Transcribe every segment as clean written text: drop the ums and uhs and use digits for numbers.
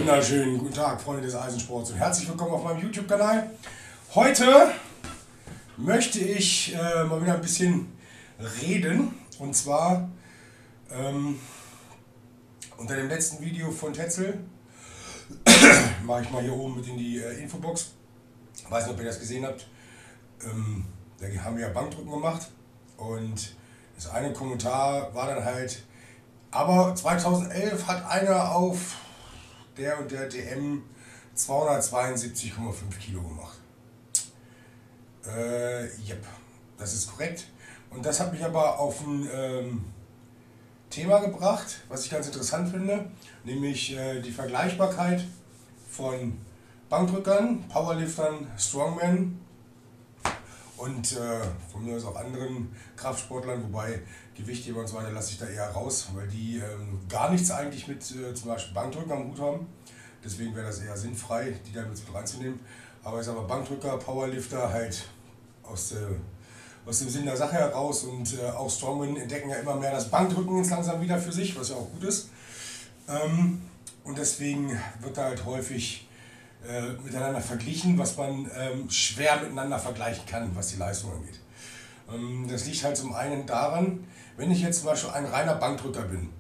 wunderschönen guten Tag, Freunde des Eisensports, und herzlich willkommen auf meinem YouTube-Kanal. Heute möchte ich mal wieder ein bisschen reden, und zwar unter dem letzten Video von Tetzel mache ich mal hier oben mit in die Infobox. Ich weiß nicht, ob ihr das gesehen habt. Da haben wir ja Bankdrücken gemacht, und das eine Kommentar war dann halt: aber 2011 hat einer auf der und der DM 272,5 Kilo gemacht. Yep, das ist korrekt. Und das hat mich aber auf ein Thema gebracht, was ich ganz interessant finde, nämlich die Vergleichbarkeit von Bankdrückern, Powerliftern, Strongmen und von mir aus auch anderen Kraftsportlern, wobei Gewichtheber und so weiter lasse ich da eher raus, weil die gar nichts eigentlich mit zum Beispiel Bankdrücken am Hut haben. Deswegen wäre das eher sinnfrei, die da mit reinzunehmen. Aber ich sage mal, Bankdrücker, Powerlifter halt aus dem Sinn der Sache heraus, und auch Strongmen entdecken ja immer mehr das Bankdrücken jetzt langsam wieder für sich, was ja auch gut ist. Und deswegen wird da halt häufig miteinander verglichen, was man schwer miteinander vergleichen kann, was die Leistung angeht. Das liegt halt zum einen daran, wenn ich jetzt zum Beispiel ein reiner Bankdrücker bin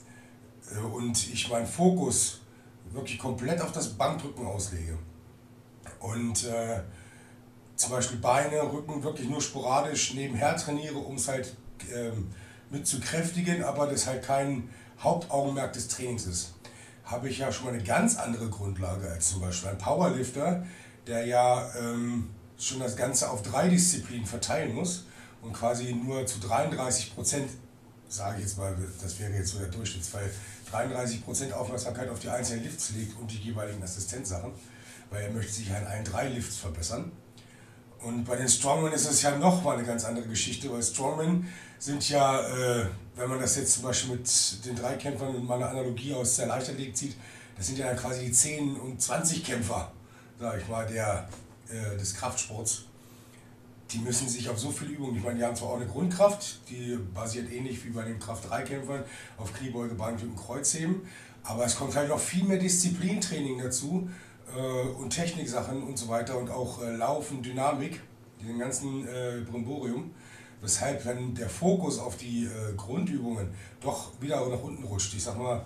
und ich meinen Fokus wirklich komplett auf das Bankdrücken auslege und zum Beispiel Beine, Rücken wirklich nur sporadisch nebenher trainiere, um es halt mit zu kräftigen, aber das halt kein Hauptaugenmerk des Trainings ist, habe ich ja schon mal eine ganz andere Grundlage als zum Beispiel ein Powerlifter, der ja schon das Ganze auf 3 Disziplinen verteilen muss und quasi nur zu 33%, sage ich jetzt mal, das wäre jetzt so der Durchschnittsfall, 33% Aufmerksamkeit auf die einzelnen Lifts legt und die jeweiligen Assistenzsachen, weil er möchte sich an allen 3 Lifts verbessern. Und bei den Strongmen ist es ja nochmal eine ganz andere Geschichte, weil Strongmen sind ja, wenn man das jetzt zum Beispiel mit den Dreikämpfern und mal eine Analogie aus der Leichtathletik zieht, das sind ja dann quasi die 10- und 20-Kämpfer, sage ich mal, des Kraftsports. Die müssen sich auf so viele Übungen, ich meine, die haben zwar auch eine Grundkraft, die basiert ähnlich wie bei den Kraft-3-Kämpfern auf Kniebeuge, Bankdrücken, Kreuzheben, aber es kommt halt noch viel mehr Disziplintraining dazu und Techniksachen und so weiter und auch Laufen, Dynamik, den ganzen Brimborium, weshalb, wenn der Fokus auf die Grundübungen doch wieder nach unten rutscht, ich sag mal,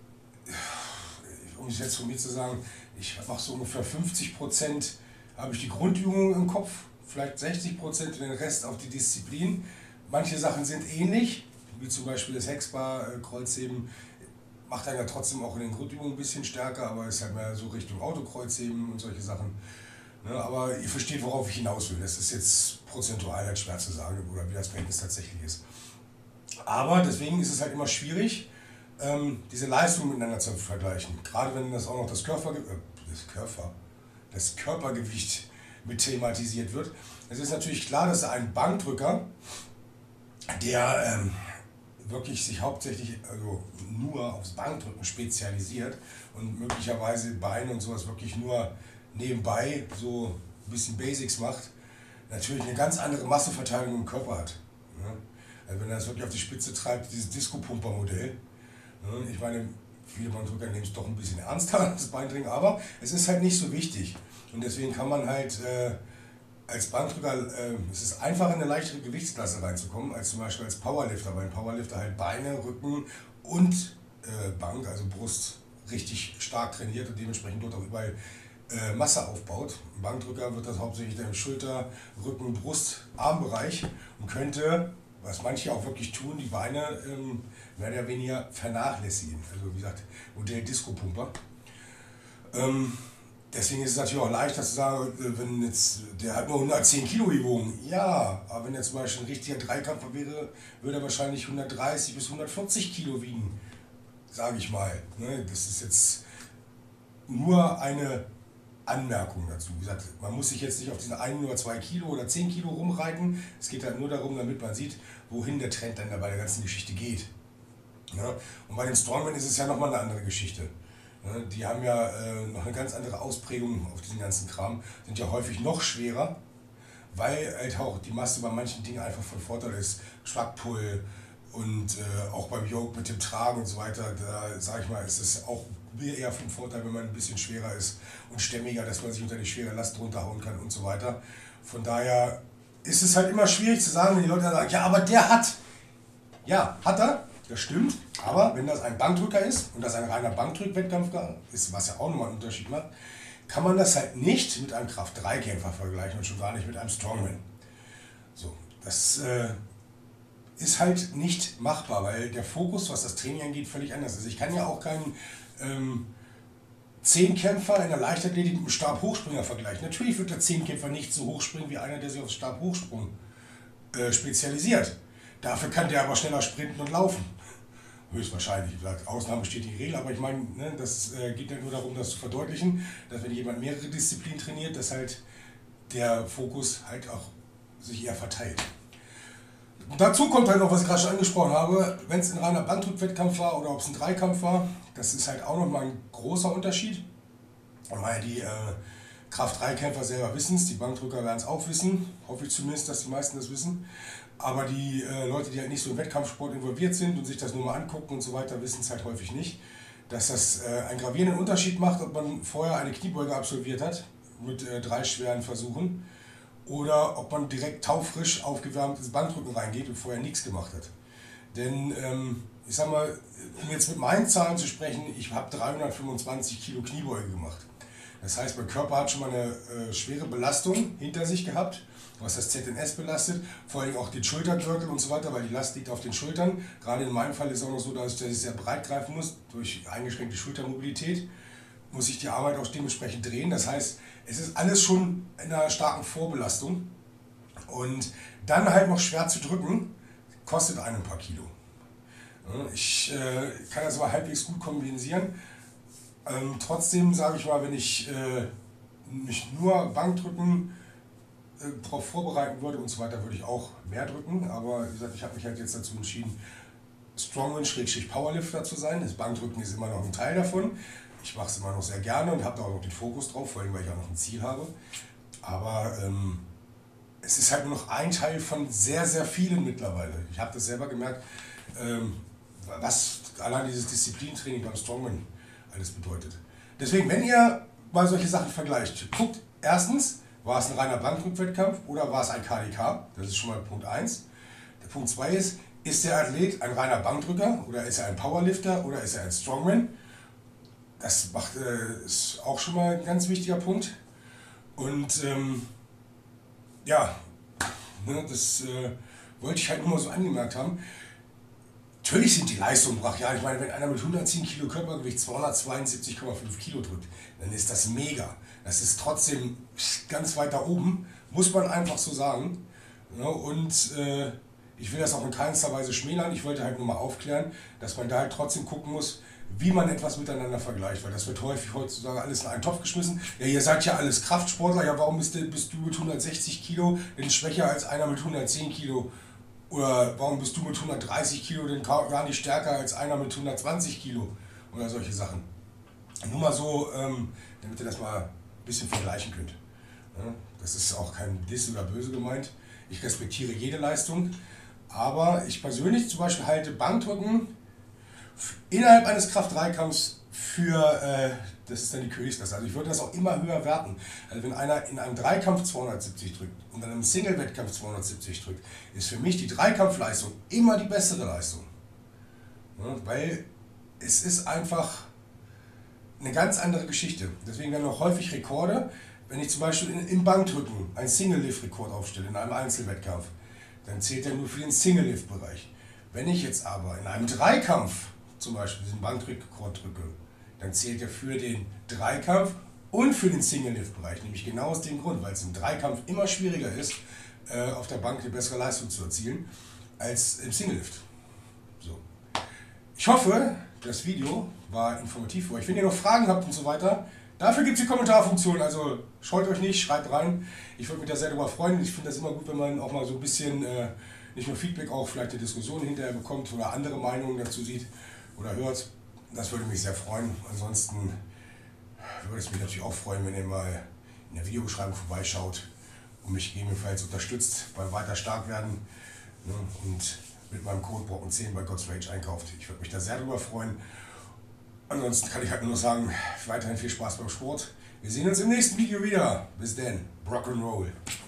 um es jetzt von mir zu sagen, ich mache so ungefähr 50%, habe ich die Grundübungen im Kopf, vielleicht 60% und den Rest auf die Disziplin. Manche Sachen sind ähnlich, wie zum Beispiel das Hexbar, Kreuzheben, macht einen ja trotzdem auch in den Grundübungen ein bisschen stärker, aber ist halt mehr so Richtung Autokreuzheben und solche Sachen. Ne, aber ihr versteht, worauf ich hinaus will. Das ist jetzt prozentual halt schwer zu sagen, oder wie das Verhältnis tatsächlich ist. Aber deswegen ist es halt immer schwierig, diese Leistungen miteinander zu vergleichen. Gerade wenn das auch noch das Körpergewicht mit thematisiert wird. Es ist natürlich klar, dass ein Bankdrücker, der wirklich sich hauptsächlich, also nur aufs Bankdrücken spezialisiert und möglicherweise Beine und sowas wirklich nur nebenbei so ein bisschen Basics macht, natürlich eine ganz andere Masseverteilung im Körper hat. Also wenn er das wirklich auf die Spitze treibt, dieses Disco-Pumper-Modell. Ich meine, viele Bankdrücker nehmen es doch ein bisschen ernster, das Beindringen, aber es ist halt nicht so wichtig. Und deswegen kann man halt als Bankdrücker, es ist einfacher in eine leichtere Gewichtsklasse reinzukommen, als zum Beispiel als Powerlifter, weil ein Powerlifter halt Beine, Rücken und Bank, also Brust, richtig stark trainiert und dementsprechend dort auch überall Masse aufbaut. Ein Bankdrücker wird das hauptsächlich im Schulter-, Rücken-, Brust-, Armbereich und könnte, was manche auch wirklich tun, die Beine mehr oder weniger vernachlässigen. Also wie gesagt, Modell Disco-Pumper. Deswegen ist es natürlich auch leichter zu sagen, wenn jetzt, der hat nur 110 Kilo gewogen. Ja, aber wenn er zum Beispiel ein richtiger Dreikampfer wäre, würde er wahrscheinlich 130 bis 140 Kilo wiegen, sage ich mal. Das ist jetzt nur eine Anmerkung dazu. Wie gesagt, man muss sich jetzt nicht auf diesen 1 oder 2 Kilo oder 10 Kilo rumreiten. Es geht halt nur darum, damit man sieht, wohin der Trend dann bei der ganzen Geschichte geht. Und bei den Strongmen ist es ja nochmal eine andere Geschichte. Die haben ja noch eine ganz andere Ausprägung auf diesen ganzen Kram, sind ja häufig noch schwerer, weil halt auch die Masse bei manchen Dingen einfach von Vorteil ist. Schwachpull und auch beim Yoke mit dem Tragen und so weiter, da sage ich mal, ist es auch wäre eher vom Vorteil, wenn man ein bisschen schwerer ist und stämmiger, dass man sich unter die schwere Last runterhauen kann und so weiter. Von daher ist es halt immer schwierig zu sagen, wenn die Leute sagen, ja, aber der hat. Ja, hat er, das stimmt, aber wenn das ein Bankdrücker ist und das ein reiner Bankdrückwettkampf ist, was ja auch nochmal einen Unterschied macht, kann man das halt nicht mit einem Kraft-3-Kämpfer vergleichen und schon gar nicht mit einem Strongman. So, das ist halt nicht machbar, weil der Fokus, was das Training angeht, völlig anders ist. Ich kann ja auch keinen Zehnkämpfer in der Leichtathletik mit einem Stabhochspringer vergleichen. Natürlich wird der Zehnkämpfer nicht so hoch springen wie einer, der sich auf Stabhochsprung spezialisiert. Dafür kann der aber schneller sprinten und laufen. Höchstwahrscheinlich. Ausnahme steht die Regel, aber ich meine, ne, das geht ja nur darum, das zu verdeutlichen, dass wenn jemand mehrere Disziplinen trainiert, dass halt der Fokus halt auch sich eher verteilt. Dazu kommt halt noch, was ich gerade schon angesprochen habe, wenn es ein reiner Bankdrückwettkampf war oder ob es ein Dreikampf war, das ist halt auch nochmal ein großer Unterschied. Weil die Kraft-3-Kämpfer selber wissen es, die Bankdrücker werden es auch wissen, hoffe ich zumindest, dass die meisten das wissen. Aber die Leute, die halt nicht so im Wettkampfsport involviert sind und sich das nur mal angucken und so weiter, wissen es halt häufig nicht, dass das einen gravierenden Unterschied macht, ob man vorher eine Kniebeuge absolviert hat mit 3 schweren Versuchen oder ob man direkt taufrisch aufgewärmt ins Bankdrücken reingeht und vorher nichts gemacht hat. Denn ich sag mal, um jetzt mit meinen Zahlen zu sprechen, ich habe 325 Kilo Kniebeuge gemacht. Das heißt, mein Körper hat schon mal eine schwere Belastung hinter sich gehabt, was das ZNS belastet, vor allem auch den Schultergürtel und so weiter, weil die Last liegt auf den Schultern. Gerade in meinem Fall ist es auch noch so, dass ich sehr breit greifen muss, durch eingeschränkte Schultermobilität muss ich die Arbeit auch dementsprechend drehen. Das heißt, es ist alles schon in einer starken Vorbelastung und dann halt noch schwer zu drücken, kostet einen ein paar Kilo. Ich kann das aber halbwegs gut kompensieren. Trotzdem sage ich mal, wenn ich mich nur Bankdrücken darauf vorbereiten würde und so weiter, würde ich auch mehr drücken. Aber wie gesagt, ich habe mich halt jetzt dazu entschieden, Strongman-Powerlifter zu sein. Das Bankdrücken ist immer noch ein Teil davon. Ich mache es immer noch sehr gerne und habe da auch noch den Fokus drauf, vor allem weil ich auch noch ein Ziel habe. Aber es ist halt nur noch ein Teil von sehr, sehr vielen mittlerweile. Ich habe das selber gemerkt, was allein dieses Disziplintraining beim Strongman alles bedeutet. Deswegen, wenn ihr mal solche Sachen vergleicht, guckt erstens, war es ein reiner Bankdrückwettkampf oder war es ein KDK? Das ist schon mal Punkt 1. Der Punkt 2 ist der Athlet ein reiner Bankdrücker oder ist er ein Powerlifter oder ist er ein Strongman? Das ist auch schon mal ein ganz wichtiger Punkt. Und ja, ne, das wollte ich halt nur mal so angemerkt haben. Natürlich sind die Leistungen brachial. Ich meine, wenn einer mit 110 Kilo Körpergewicht 272,5 Kilo drückt, dann ist das mega. Das ist trotzdem ganz weit da oben, muss man einfach so sagen. Ja, und ich will das auch in keinster Weise schmälern. Ich wollte halt nur mal aufklären, dass man da halt trotzdem gucken muss, wie man etwas miteinander vergleicht. Weil das wird häufig heutzutage alles in einen Topf geschmissen. Ja, ihr seid ja alles Kraftsportler. Ja, warum bist du mit 160 Kilo denn schwächer als einer mit 110 Kilo? Oder warum bist du mit 130 Kilo denn gar nicht stärker als einer mit 120 Kilo? Oder solche Sachen. Nur mal so, damit ihr das mal ein bisschen vergleichen könnt. Ja, das ist auch kein Diss oder böse gemeint. Ich respektiere jede Leistung. Aber ich persönlich zum Beispiel halte Bankdrücken innerhalb eines Kraft-3-Kampfs für, das ist dann die Königsklasse. Also ich würde das auch immer höher werten. Also wenn einer in einem Dreikampf 270 drückt und in einem Single-Wettkampf 270 drückt, ist für mich die Dreikampfleistung immer die bessere Leistung. Ja, weil es ist einfach eine ganz andere Geschichte. Deswegen werden auch häufig Rekorde, wenn ich zum Beispiel im Bankdrücken einen Single-Lift-Rekord aufstelle, in einem Einzelwettkampf, dann zählt er nur für den Single-Lift-Bereich. Wenn ich jetzt aber in einem Dreikampf zum Beispiel diesen Bankdrückrekord drücke, dann zählt er für den Dreikampf und für den Single-Lift-Bereich. Nämlich genau aus dem Grund, weil es im Dreikampf immer schwieriger ist, auf der Bank eine bessere Leistung zu erzielen, als im Single-Lift. So. Ich hoffe, das Video war informativ für euch. Wenn ihr noch Fragen habt und so weiter, dafür gibt es die Kommentarfunktion. Also scheut euch nicht, schreibt rein. Ich würde mich da sehr darüber freuen. Ich finde das immer gut, wenn man auch mal so ein bisschen nicht nur Feedback, auch vielleicht eine Diskussion hinterher bekommt oder andere Meinungen dazu sieht oder hört. Das würde mich sehr freuen. Ansonsten würde es mich natürlich auch freuen, wenn ihr mal in der Videobeschreibung vorbeischaut und mich gegebenenfalls unterstützt beim weiter stark werden, ne, und mit meinem Code Brocken10 bei God's Rage einkauft. Ich würde mich da sehr darüber freuen. Ansonsten kann ich halt nur noch sagen, weiterhin viel Spaß beim Sport. Wir sehen uns im nächsten Video wieder. Bis dann. Rock'n'Roll.